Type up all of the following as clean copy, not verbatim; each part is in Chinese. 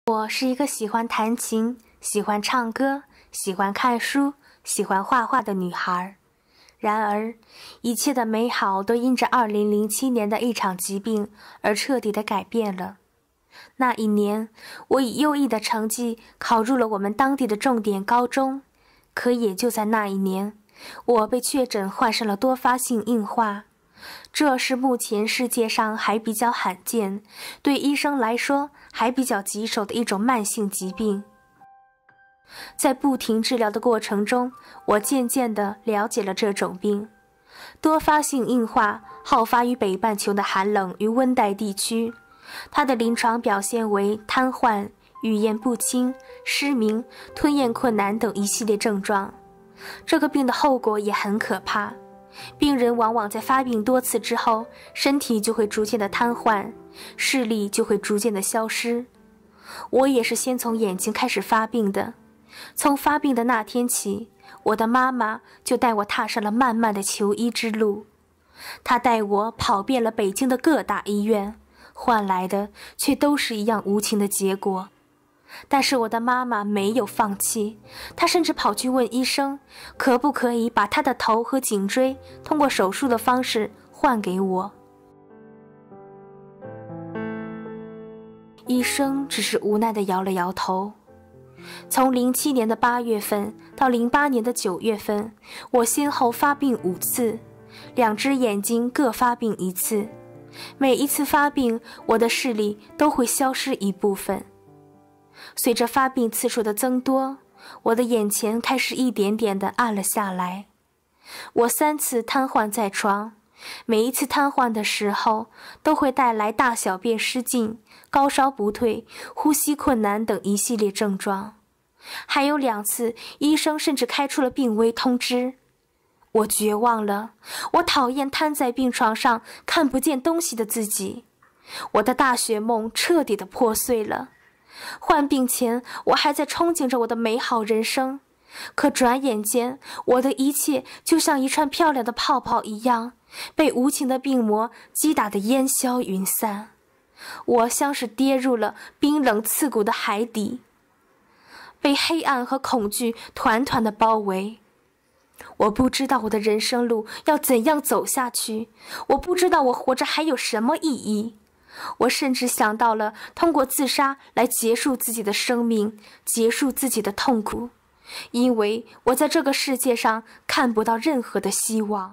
我是一个喜欢弹琴、喜欢唱歌、喜欢看书、喜欢画画的女孩。然而，一切的美好都因着2007年的一场疾病而彻底的改变了。那一年，我以优异的成绩考入了我们当地的重点高中，可也就在那一年，我被确诊患上了多发性硬化。这是目前世界上还比较罕见，对医生来说还比较棘手的一种慢性疾病。在不停治疗的过程中，我渐渐地了解了这种病。多发性硬化好发于北半球的寒冷与温带地区，它的临床表现为瘫痪、语言不清、失明、吞咽困难等一系列症状。这个病的后果也很可怕，病人往往在发病多次之后，身体就会逐渐的瘫痪，视力就会逐渐的消失。我也是先从眼睛开始发病的，从发病的那天起，我的妈妈就带我踏上了漫漫的求医之路。她带我跑遍了北京的各大医院，换来的却都是一样无情的结果。但是我的妈妈没有放弃，她甚至跑去问医生，可不可以把她的头和颈椎通过手术的方式换给我。医生只是无奈地摇了摇头。从07年的8月份到08年的9月份，我先后发病5次，2只眼睛各发病1次，每一次发病，我的视力都会消失一部分。随着发病次数的增多，我的眼前开始一点点地暗了下来。我3次瘫痪在床，每一次瘫痪的时候都会带来大小便失禁、高烧不退、呼吸困难等一系列症状。还有2次，医生甚至开出了病危通知。我绝望了，我讨厌瘫在病床上看不见东西的自己。我的大学梦彻底的破碎了。患病前，我还在憧憬着我的美好人生，可转眼间，我的一切就像一串漂亮的泡泡一样，被无情的病魔击打得烟消云散。我像是跌入了冰冷刺骨的海底，被黑暗和恐惧团团的包围。我不知道我的人生路要怎样走下去，我不知道我活着还有什么意义。我甚至想到了通过自杀来结束自己的生命，结束自己的痛苦，因为我在这个世界上看不到任何的希望。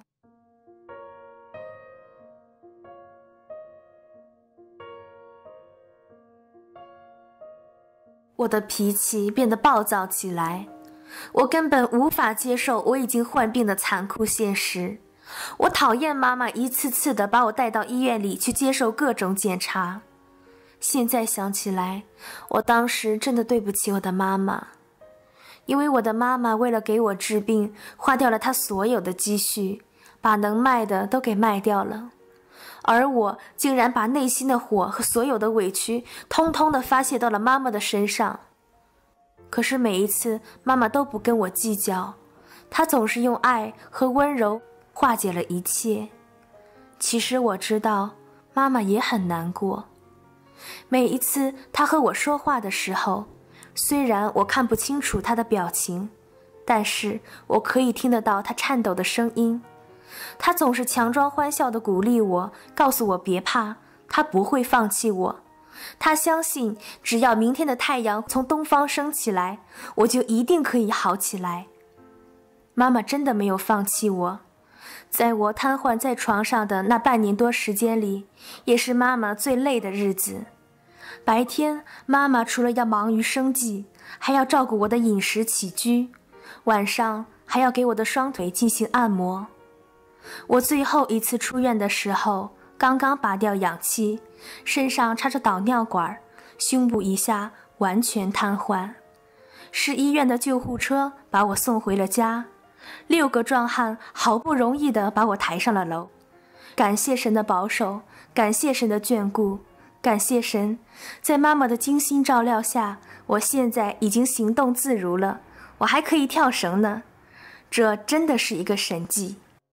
我的脾气变得暴躁起来，我根本无法接受我已经患病的残酷现实。我讨厌妈妈一次次地把我带到医院里去接受各种检查。现在想起来，我当时真的对不起我的妈妈，因为我的妈妈为了给我治病，花掉了她所有的积蓄，把能卖的都给卖掉了。而我竟然把内心的火和所有的委屈通通地发泄到了妈妈的身上。可是每一次妈妈都不跟我计较，她总是用爱和温柔化解了一切。其实我知道妈妈也很难过。每一次她和我说话的时候，虽然我看不清楚她的表情，但是我可以听得到她颤抖的声音。她总是强装欢笑地鼓励我，告诉我别怕，她不会放弃我。她相信只要明天的太阳从东方升起来，我就一定可以好起来。妈妈真的没有放弃我。在我瘫痪在床上的那半年多时间里，也是妈妈最累的日子。白天，妈妈除了要忙于生计，还要照顾我的饮食起居，晚上还要给我的双腿进行按摩。我最后一次出院的时候，刚刚拔掉氧气，身上插着导尿管，胸部以下完全瘫痪。是医院的救护车把我送回了家。6个壮汉好不容易地把我抬上了楼。感谢神的保守，感谢神的眷顾，感谢神，在妈妈的精心照料下，我现在已经行动自如了，我还可以跳绳呢。这真的是一个神迹。